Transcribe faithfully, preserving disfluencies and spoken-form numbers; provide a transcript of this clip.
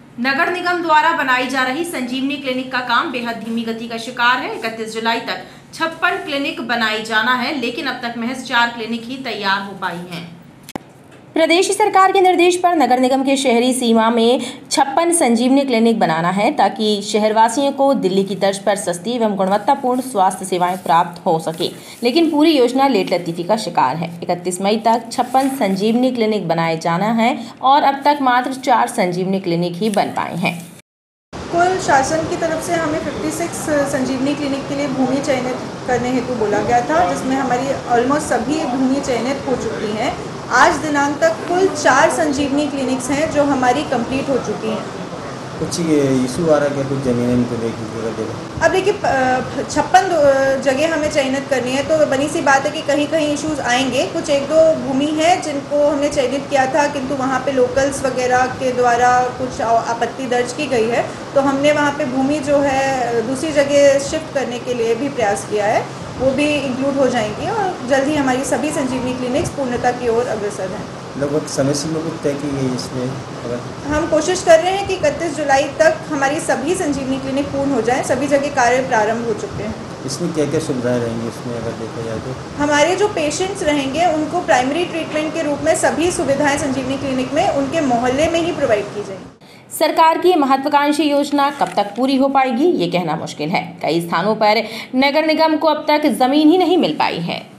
नगर निगम द्वारा बनाई जा रही संजीवनी क्लिनिक का काम बेहद धीमी गति का शिकार है। इकतीस जुलाई तक छप्पन क्लिनिक बनाई जाना है, लेकिन अब तक महज चार क्लिनिक ही तैयार हो पाई हैं। प्रदेश सरकार के निर्देश पर नगर निगम के शहरी सीमा में छप्पन संजीवनी क्लिनिक बनाना है, ताकि शहरवासियों को दिल्ली की तर्ज पर सस्ती एवं गुणवत्तापूर्ण स्वास्थ्य सेवाएं प्राप्त हो सके। लेकिन पूरी योजना लेट लतीफी का शिकार है। इकतीस मई तक छप्पन संजीवनी क्लिनिक बनाए जाना है और अब तक मात्र चार संजीवनी क्लिनिक ही बन पाए हैं। कुल शासन की तरफ से हमें छप्पन संजीवनी क्लिनिक के लिए भूमि चयनित करने हेतु बोला गया था, जिसमें हमारी ऑलमोस्ट सभी भूमि चयनित हो चुकी हैं। आज दिनांक तक कुल चार संजीवनी क्लिनिक्स हैं जो हमारी कंप्लीट हो चुकी हैं। कुछ इशू आ रहा है क्या, कुछ ज़मीनें तो देखिए। अब देखिए, छप्पन जगह हमें चयनित करनी है, तो बनी सी बात है कि कहीं कहीं इश्यूज आएंगे। कुछ एक दो भूमि है जिनको हमने चयनित किया था, किंतु वहाँ पे लोकल्स वगैरह के द्वारा कुछ आपत्ति दर्ज की गई है, तो हमने वहाँ पे भूमि जो है दूसरी जगह शिफ्ट करने के लिए भी प्रयास किया है। वो भी इंक्लूड हो जाएंगी और जल्द ही हमारी सभी संजीवनी क्लिनिक्स पूर्णता की ओर अग्रसर हैं। लगभग समय सीमा कुछ तय की गई इसमें? अगर हम कोशिश कर रहे हैं कि इकतीस जुलाई तक हमारी सभी संजीवनी क्लिनिक पूर्ण हो जाएं। सभी जगह कार्य प्रारंभ हो चुके हैं। इसमें क्या क्या सुविधाएं रहेंगी इसमें अगर देखा जाए तो? हमारे जो पेशेंट्स रहेंगे उनको प्राइमरी ट्रीटमेंट के रूप में सभी सुविधाएं संजीवनी क्लिनिक में उनके मोहल्ले में ही प्रोवाइड की जाएंगी। सरकार की महत्वाकांक्षी योजना कब तक पूरी हो पाएगी, ये कहना मुश्किल है। कई स्थानों पर नगर निगम को अब तक जमीन ही नहीं मिल पाई है।